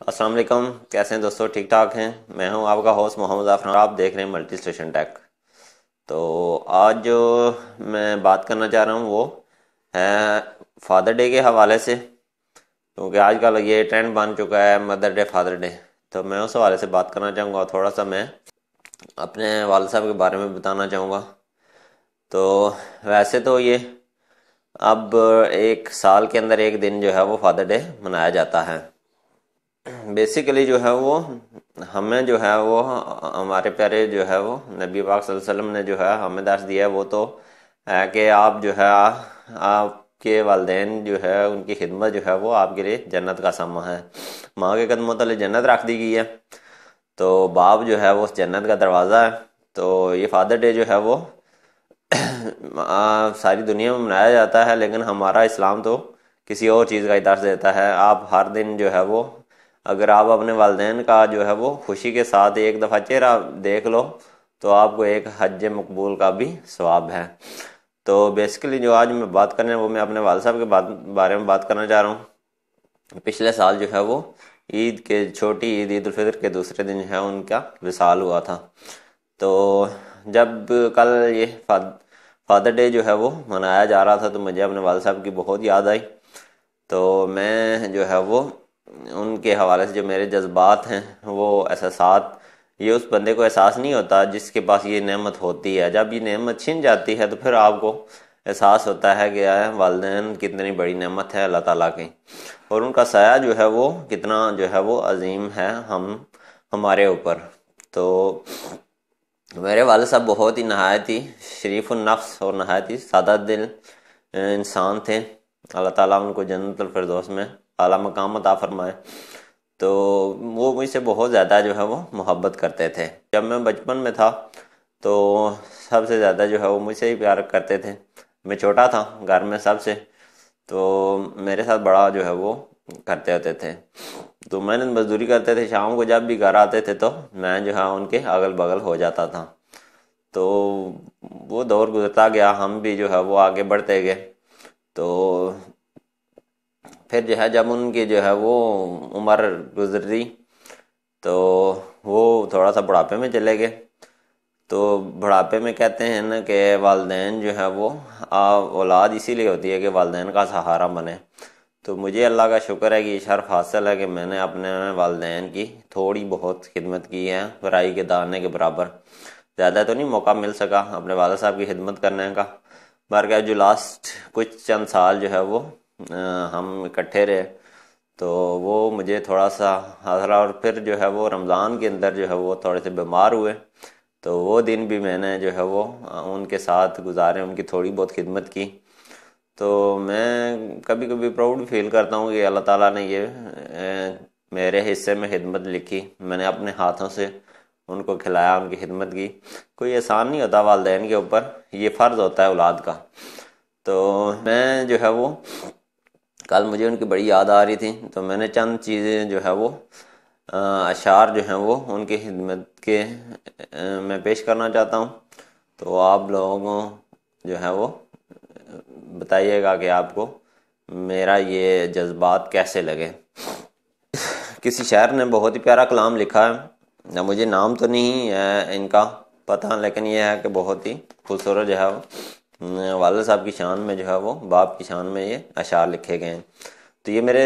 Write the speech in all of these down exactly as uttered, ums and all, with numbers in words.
السلام علیکم، کیسے ہیں دوستو؟ ٹھیک ٹھاک ہیں؟ میں ہوں آپ کا ہوسٹ محمد ظفر، آپ دیکھ رہے ہیں ملٹی اسٹیشن ٹیک۔ تو آج جو میں بات کرنا چاہ رہا ہوں وہ ہے فادر ڈے کے حوالے سے، کیونکہ آج کل یہ ٹرینڈ بن چکا ہے مدر ڈے فادر ڈے، تو میں اس حوالے سے بات کرنا چاہوں گا۔ تھوڑا سا میں اپنے والد صاحب کے بارے میں بتانا چاہوں گا۔ تو ویسے تو یہ اب ایک سال کے اندر ایک دن جو ہے وہ فادر ڈے منایا جاتا ہے۔ بیسیکلی جو ہے وہ ہمیں جو ہے وہ ہمارے پیارے جو ہے وہ نبی پاک صلی اللہ علیہ وسلم نے جو ہے ہمیں درس دیا ہے، وہ تو ہے کہ آپ جو ہے آپ کے والدین جو ہے ان کی خدمت جو ہے وہ آپ کے لیے جنت کا سامان ہے۔ ماں کے قدموں تلے جنت رکھ دی گئی ہے، تو باپ جو ہے وہ جنت کا دروازہ ہے۔ تو یہ فادر ڈے جو ہے وہ ساری دنیا میں منایا جاتا ہے، لیکن ہمارا اسلام تو کسی اور چیز کا ہی درس دیتا ہے۔ آپ ہر دن جو ہے وہ اگر آپ اپنے والدین کا جو ہے وہ خوشی کے ساتھ ایک دفعہ چہرہ دیکھ لو تو آپ کو ایک حج مقبول کا بھی ثواب ہے۔ تو بیسیکلی جو آج میں بات کرنے وہ میں اپنے والد صاحب کے بارے میں بات کرنا چاہ رہا ہوں۔ پچھلے سال جو ہے وہ عید کے چھوٹی عید عید الفطر کے دوسرے دن جو ہے ان کا وصال ہوا تھا۔ تو جب کل یہ فادر ڈے جو ہے وہ منایا جا رہا تھا تو مجھے اپنے والد صاحب کی بہت یاد آئی۔ تو میں جو ہے وہ ان کے حوالے سے جو میرے جذبات ہیں وہ احساسات، یہ اس بندے کو احساس نہیں ہوتا جس کے پاس یہ نعمت ہوتی ہے۔ جب یہ نعمت چھن جاتی ہے تو پھر آپ کو احساس ہوتا ہے کہ والدین کتنی بڑی نعمت ہے اللہ تعالیٰ کی، اور ان کا سایہ جو ہے وہ کتنا جو ہے وہ عظیم ہے ہم ہمارے اوپر۔ تو میرے والد صاحب بہت ہی نہایت ہی شریف النفس اور نہایت ہی سادہ دل انسان تھے۔ اللہ تعالیٰ ان کو جنت الفردوس میں اعلیٰ مقام عطا فرمائے۔ تو وہ مجھ سے بہت زیادہ جو ہے وہ محبت کرتے تھے۔ جب میں بچپن میں تھا تو سب سے زیادہ جو ہے وہ مجھ سے ہی پیار کرتے تھے۔ میں چھوٹا تھا گھر میں سب سے، تو میرے ساتھ بڑا جو ہے وہ کرتے ہوتے تھے۔ تو میں نے مزدوری کرتے تھے، شام کو جب بھی گھر آتے تھے تو میں جو ہے ان کے اگل بغل ہو جاتا تھا۔ تو وہ دور گزرتا گیا، ہم بھی جو ہے وہ آگے بڑھتے گئے۔ تو پھر جو ہے جب ان کی جو ہے وہ عمر گزری تو وہ تھوڑا سا بڑھاپے میں چلے گئے۔ تو بڑھاپے میں کہتے ہیں نا کہ والدین جو ہے وہ اولاد اسی لیے ہوتی ہے کہ والدین کا سہارا بنے۔ تو مجھے اللہ کا شکر ہے کہ یہ شرف حاصل ہے کہ میں نے اپنے والدین کی تھوڑی بہت خدمت کی ہے، رائی کے دانے کے برابر۔ زیادہ تو نہیں موقع مل سکا اپنے والد صاحب کی خدمت کرنے کا، بلکہ جو لاسٹ کچھ چند سال جو ہے وہ ہم اکٹھے رہے تو وہ مجھے تھوڑا سا حاصل، اور پھر جو ہے وہ رمضان کے اندر جو ہے وہ تھوڑے سے بیمار ہوئے تو وہ دن بھی میں نے جو ہے وہ ان کے ساتھ گزارے، ان کی تھوڑی بہت خدمت کی۔ تو میں کبھی کبھی پراؤڈ فیل کرتا ہوں کہ اللہ تعالیٰ نے یہ میرے حصے میں خدمت لکھی، میں نے اپنے ہاتھوں سے ان کو کھلایا، ان کی خدمت کی۔ کوئی احسان نہیں ہوتا والدین کے اوپر، یہ فرض ہوتا ہے اولاد کا۔ تو میں جو ہے وہ کل مجھے ان کی بڑی یاد آ رہی تھی تو میں نے چند چیزیں جو ہے وہ اشعار جو ہیں وہ ان کی خدمت کے میں پیش کرنا چاہتا ہوں۔ تو آپ لوگوں جو ہے وہ بتائیے گا کہ آپ کو میرا یہ جذبات کیسے لگے۔ کسی شاعر نے بہت ہی پیارا کلام لکھا ہے، مجھے نام تو نہیں ہے ان کا پتہ، لیکن یہ ہے کہ بہت ہی خوبصورت جو ہے وہ والد صاحب کی شان میں جو ہے وہ باپ کی شان میں یہ اشعار لکھے گئے ہیں۔ تو یہ میرے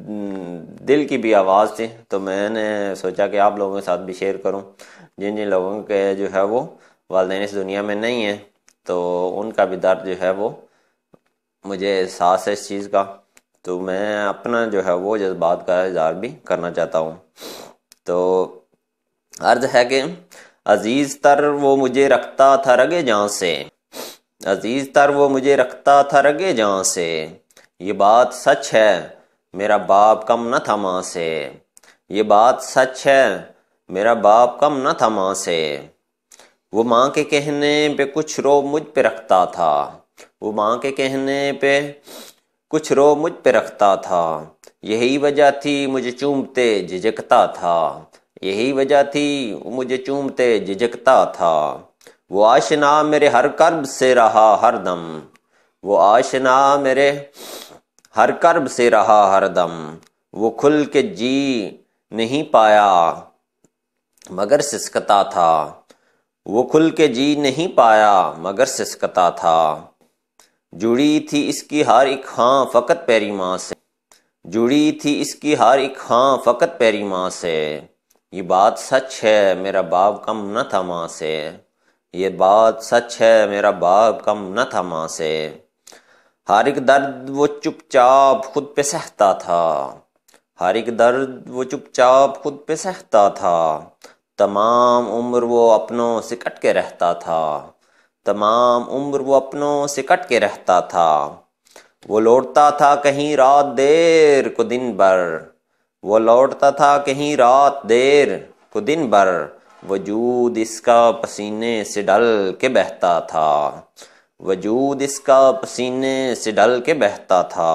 دل کی بھی آواز تھی، تو میں نے سوچا کہ آپ لوگوں کے ساتھ بھی شیئر کروں۔ جن جن لوگوں کے جو ہے وہ والدین اس دنیا میں نہیں ہیں تو ان کا بھی درد جو ہے وہ مجھے احساس ہے اس چیز کا، تو میں اپنا جو ہے وہ جذبات کا اظہار بھی کرنا چاہتا ہوں۔ تو عرض ہے کہ عزیز تر وہ مجھے رکھتا تھا رگے جاں سے، عزیز تر وہ مجھے رکھتا تھا رگے جاں سے، یہ بات سچ ہے میرا باپ کم نہ تھا ماں سے، یہ بات سچ ہے میرا باپ کم نہ تھا ماں سے، وہ ماں کے کہنے پہ کچھ رو مجھ پہ رکھتا تھا، وہ ماں کے کہنے پہ کچھ رو مجھ پہ رکھتا تھا، یہی وجہ تھی مجھے چومتے جھجکتا تھا، یہی وجہ تھی مجھے چومتے جھجکتا تھا، وہ آشنا میرے ہر کرب سے رہا ہر دم، وہ آشنا میرے ہر کرب سے رہا ہر دم، وہ کھل کے جی نہیں پایا مگر سسکتا تھا، وہ کھل کے جی نہیں پایا مگر سسکتا تھا، جڑی تھی اس کی ہر ایک ہاں فقط پیری ماں سے، جڑی تھی اس کی ہر ایک ہاں فقط پیری ماں سے، یہ بات سچ ہے میرا باپ کم نہ تھا ماں سے، یہ بات سچ ہے میرا باپ کم نہ تھا ماں سے، ہر ایک درد وہ چپ چاپ خود پہ سہتا تھا، ہر ایک درد وہ چپ چاپ خود پہ سہتا تھا، تمام عمر وہ اپنوں سے کٹ کے رہتا تھا، تمام عمر وہ اپنوں سے کٹ کے رہتا تھا، وہ لوٹتا تھا کہیں رات دیر کو دن بھر، وہ لوٹتا تھا کہیں رات دیر کو دن بھر، وجود اس کا پسینے سے ڈل کے بہتا تھا، وجود اس کا پسینے سے ڈل کے بہتا تھا،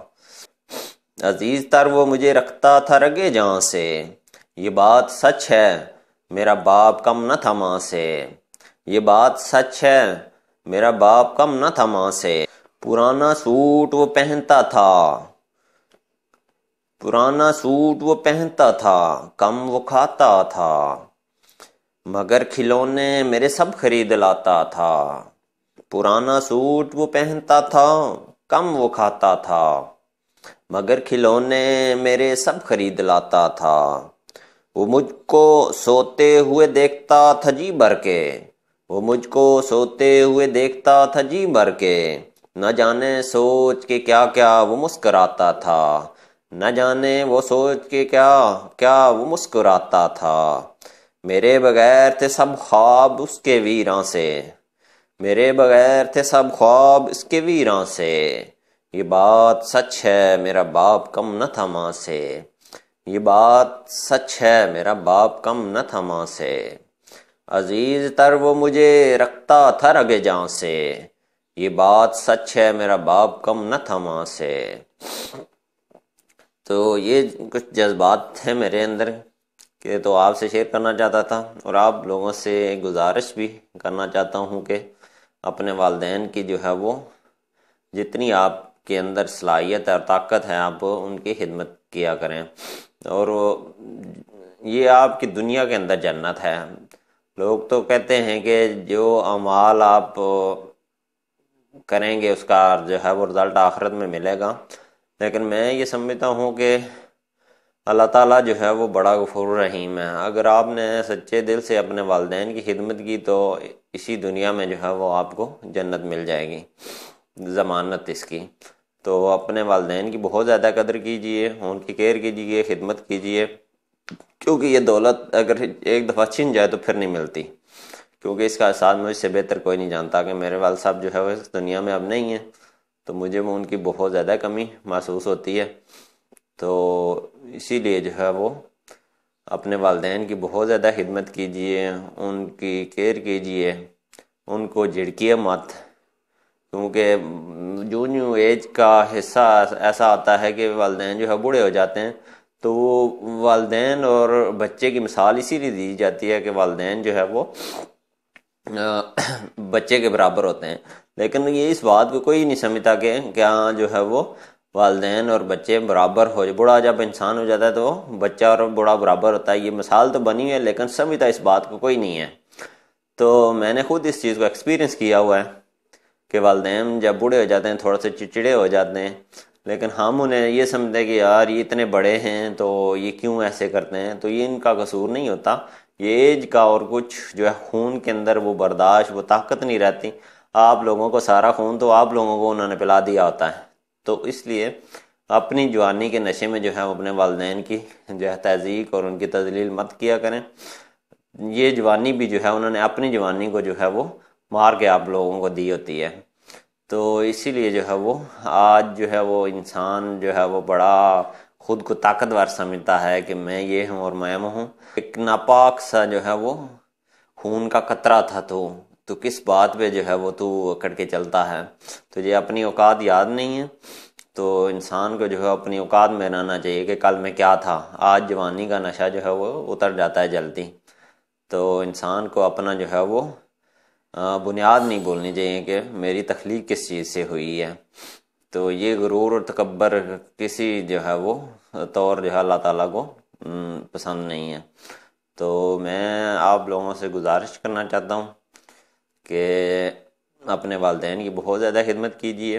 عزیز تر وہ مجھے رکھتا تھا رگے جاں سے، یہ بات سچ ہے میرا باپ کم نہ تھا ماں سے، یہ بات سچ ہے میرا باپ کم نہ تھا ماں سے، پرانا سوٹ وہ پہنتا تھا، پرانا سوٹ وہ پہنتا تھا، کم وہ کھاتا تھا، مگر کھلونے میرے سب خرید لاتا تھا، پرانا سوٹ وہ پہنتا تھا، کم وہ کھاتا تھا، مگر کھلونے میرے سب خرید لاتا تھا، وہ مجھ کو سوتے ہوئے دیکھتا تھا جی بھر کے، وہ مجھ کو سوتے ہوئے دیکھتا تھا جی بھر کے، نہ جانے سوچ کے کیا کیا وہ مسکراتا تھا، نہ جانے وہ سوچ کے کیا کیا وہ مسکراتا تھا، میرے بغیر تھے سب خواب اس کے ویراں سے، میرے بغیر تھے سب خواب اس کے ویراں سے، یہ بات سچ ہے میرا باپ کم نہ تھا ماں سے، یہ بات سچ ہے میرا باپ کم نہ تھا ماں سے، عزیز تر وہ مجھے رکھتا تھا رگے جاں سے، یہ بات سچ ہے میرا باپ کم نہ تھا ماں سے۔ تو یہ کچھ جذبات تھے میرے اندر کہ تو آپ سے شیئر کرنا چاہتا تھا، اور آپ لوگوں سے گزارش بھی کرنا چاہتا ہوں کہ اپنے والدین کی جو ہے وہ جتنی آپ کے اندر صلاحیت ہے اور طاقت ہے آپ ان کی خدمت کیا کریں، اور یہ آپ کی دنیا کے اندر جنت ہے۔ لوگ تو کہتے ہیں کہ جو اعمال آپ کریں گے اس کا جو ہے وہ رزلٹ آخرت میں ملے گا، لیکن میں یہ سمجھتا ہوں کہ اللہ تعالیٰ جو ہے وہ بڑا غفور رحیم ہے، اگر آپ نے سچے دل سے اپنے والدین کی خدمت کی تو اسی دنیا میں جو ہے وہ آپ کو جنت مل جائے گی، ضمانت اس کی۔ تو اپنے والدین کی بہت زیادہ قدر کیجئے، ان کی کیئر کیجئے، خدمت کیجئے، کیونکہ یہ دولت اگر ایک دفعہ چھن جائے تو پھر نہیں ملتی، کیونکہ اس کا احساس مجھ سے بہتر کوئی نہیں جانتا کہ میرے والد صاحب جو ہے وہ اس دنیا میں اب نہیں ہیں، تو مجھے وہ ان کی بہت زیادہ کمی محسوس ہوتی ہے۔ تو اسی لیے جو ہے وہ اپنے والدین کی بہت زیادہ خدمت کیجئے، ان کی کیئر کیجئے، ان کو جھڑکیے مت، کیونکہ جو نیو ایج کا حصہ ایسا آتا ہے کہ والدین جو ہے بوڑھے ہو جاتے ہیں، تو وہ والدین اور بچے کی مثال اسی لیے دی جاتی ہے کہ والدین جو ہے وہ بچے کے برابر ہوتے ہیں، لیکن یہ اس بات کو کوئی نہیں سمجھتا کہ کیا جو ہے وہ والدین اور بچے برابر ہو جائے، بوڑھا جب انسان ہو جاتا ہے تو بچہ اور بوڑھا برابر ہوتا ہے، یہ مثال تو بنی ہے لیکن سمجھتا اس بات کو کوئی نہیں ہے۔ تو میں نے خود اس چیز کو ایکسپیرینس کیا ہوا ہے کہ والدین جب بوڑھے ہو جاتے ہیں تھوڑا سے چڑچڑے ہو جاتے ہیں، لیکن ہم انہیں یہ سمجھتے ہیں کہ یار یہ اتنے بڑے ہیں تو یہ کیوں ایسے کرتے ہیں، تو یہ ان کا قصور نہیں ہوتا، یہ ایج کا اور کچھ جو ہے خون کے اندر وہ برداشت وہ طاقت نہیں رہتی، آپ لوگوں کو سارا خون تو آپ لوگوں کو انہوں نے پلا دیا ہوتا ہے، تو اس لیے اپنی جوانی کے نشے میں جو ہے اپنے والدین کی جو ہے تذیق اور ان کی تذلیل مت کیا کریں، یہ جوانی بھی جو ہے انہوں نے اپنی جوانی کو جو ہے وہ مار کے آپ لوگوں کو دی ہوتی ہے، تو اسی لیے جو ہے وہ آج جو ہے وہ انسان جو ہے وہ بڑا خود کو طاقتور سمجھتا ہے کہ میں یہ ہوں اور میں وہ ہوں، ایک ناپاک سا جو ہے وہ خون کا قطرہ تھا تو تو کس بات پہ جو ہے وہ تو اکڑ کے چلتا ہے، تجھے اپنی اوقات یاد نہیں ہے، تو انسان کو جو ہے اپنی اوقات میں رہنا چاہیے کہ کل میں کیا تھا، آج جوانی کا نشہ جو ہے وہ اتر جاتا ہے جلدی، تو انسان کو اپنا جو ہے وہ بنیاد نہیں بولنی چاہیے کہ میری تخلیق کس چیز سے ہوئی ہے، تو یہ غرور اور تکبر کسی جو ہے وہ طور جو ہے اللہ تعالیٰ کو پسند نہیں ہے۔ تو میں آپ لوگوں سے گزارش کرنا چاہتا ہوں کہ اپنے والدین کی بہت زیادہ خدمت کیجیے،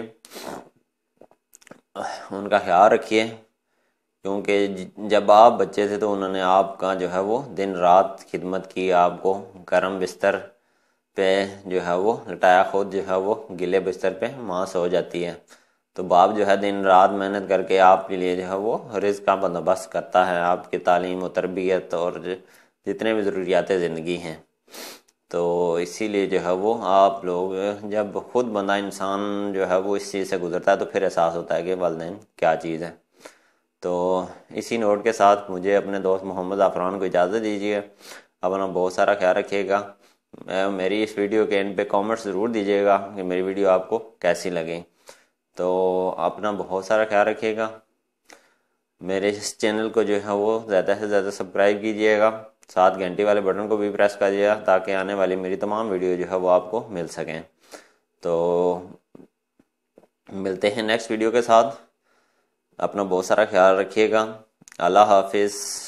ان کا خیال رکھیے، کیونکہ جب آپ بچے تھے تو انہوں نے آپ کا جو ہے وہ دن رات خدمت کی، آپ کو گرم بستر پہ جو ہے وہ لٹایا، خود جو ہے وہ گلے بستر پہ ماں سو جاتی ہے، تو باپ جو ہے دن رات محنت کر کے آپ کے لیے جو ہے وہ رزق کا بندوبست کرتا ہے، آپ کی تعلیم و تربیت اور جتنے بھی ضروریات زندگی ہیں۔ تو اسی لیے جو ہے وہ آپ لوگ جب خود بندہ انسان جو ہے وہ اس چیز سے گزرتا ہے تو پھر احساس ہوتا ہے کہ والدین کیا چیز ہے۔ تو اسی نوٹ کے ساتھ مجھے اپنے دوست محمد عفران کو اجازت دیجیے، اپنا بہت سارا خیال رکھیے گا۔ میری اس ویڈیو کے اینڈ پہ کامنٹ ضرور دیجیے گا کہ میری ویڈیو آپ کو کیسی لگی۔ تو اپنا بہت سارا خیال رکھیے گا، میرے اس چینل کو جو ہے وہ زیادہ سے زیادہ سبسکرائب کیجیے گا، ساتھ گھنٹی والے بٹن کو بھی پریس کریے گا تاکہ آنے والی میری تمام ویڈیو جو ہے وہ آپ کو مل سکیں۔ تو ملتے ہیں نیکسٹ ویڈیو کے ساتھ، اپنا بہت سارا خیال رکھیے گا، اللہ حافظ۔